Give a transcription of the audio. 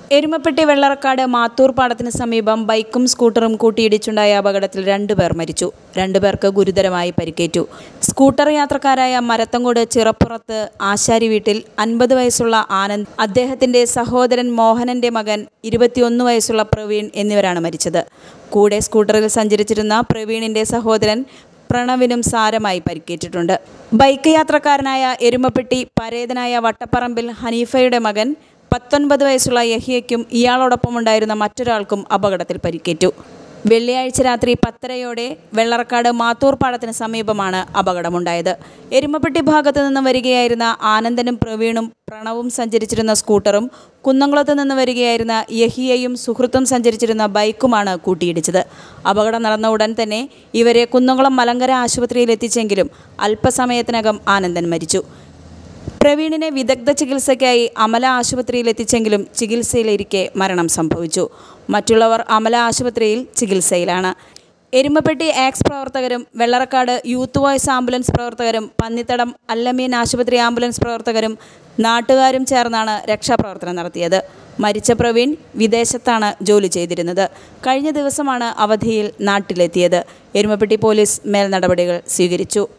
എരുമപ്പെട്ടി വെള്ളറക്കാട് മാത്തൂർ പാടത്തിന് സമീപം ബൈക്കും സ്കൂട്ടറും കൂട്ടിയിടിച്ചുണ്ടായ അപകടത്തിൽ 2 പേർ മരിച്ചു. 2 പേർക്ക് ഗുരുതരമായി പരിക്കേറ്റു. സ്കൂട്ടർ യാത്രക്കാരായ മരത്തങ്കോട് ചിറപ്പുറത്ത് ആശാരി വീട്ടിൽ 50 വയസ്സുള്ള ആനന്ദ്, അദ്ദേഹത്തിന്റെ സഹോദരൻ മോഹനന്റെ മകൻ 21 വയസ്സുള്ള പ്രവീൺ എന്നിവരാണ് മരിച്ചത്. കൂടെ സ്കൂട്ടറിൽ സഞ്ചരിച്ചിരുന്ന പ്രവീണിന്റെ സഹോദരൻ പ്രണവിനും സാരമായി പരിക്കേറ്റിട്ടുണ്ട്. ബൈക്ക് യാത്രക്കാരനായ എരുമപ്പെട്ടി പരേതനായ വട്ടപ്പറമ്പിൽ ഹനീഫയുടെ മകൻ 19 വയസ്സുള്ള യഹിയയ്ക്കും ഇയാളോടൊപ്പമുണ്ടായിരുന്ന മറ്റൊരാൾക്കും അപകടത്തിൽ പരിക്കേറ്റു. വെള്ളിയാഴ്ച രാത്രി 10:30 വെള്ളറക്കാട് മാത്തൂർ പാടത്തിന് സമീപമാണ് അപകടമുണ്ടായത്. എരുമപ്പെട്ടി ഭാഗത്തു നിന്ന് വരികയായിരുന്ന ആനന്ദനും പ്രവീണും പ്രണവും സഞ്ചരിച്ചിരുന്ന സ്കൂട്ടറും കുന്നംകുളത്ത് നിന്ന് വരികയായിരുന്ന യഹിയയും സുഹൃത്തും സഞ്ചരിച്ചിരുന്ന ബൈക്കുമാണ് കൂട്ടിയിടിച്ചത്. അപകടം നടന്ന ഉടൻ തന്നെ ഇവരെ കുന്നംകുളം മലങ്കര ആശുപത്രിയിൽ എത്തിച്ചെങ്കിലും അല്പസമയത്തിനകം ആനന്ദൻ മരിച്ചു. പ്രവീണിനെ വിദഗ്ധ ചികിത്സയ്ക്കായി അമല ആശുപത്രിയിൽ എത്തിച്ചെങ്കിലും ചികിത്സയിലിരിക്കെ മരണം സംഭവിച്ചു. മറ്റുള്ളവർ അമല ആശുപത്രിയിൽ ചികിത്സയിലാണ്. എരുമപ്പെട്ടി ആക്സ് പ്രവർത്തകരും വെള്ളറക്കാട് യൂത്ത് വോയ്സ് ആംബുലൻസ് പ്രവർത്തകരും പന്നിത്തടം അല്ലമീൻ ആശുപത്രി ആംബുലൻസ് പ്രവർത്തകരും നാട്ടുകാരും ചേർന്നാണ് രക്ഷാപ്രവർത്തനം നടത്തിയത്. മരിച്ച പ്രവീൺ വിദേശത്താണ് ജോലി ചെയ്തിരുന്നത്. കഴിഞ്ഞ ദിവസമാണ് അവധിയിൽ നാട്ടിലെത്തിയത്. എരുമപ്പെട്ടി പോലീസ് മേൽ നടപടികൾ സ്വീകരിച്ചു.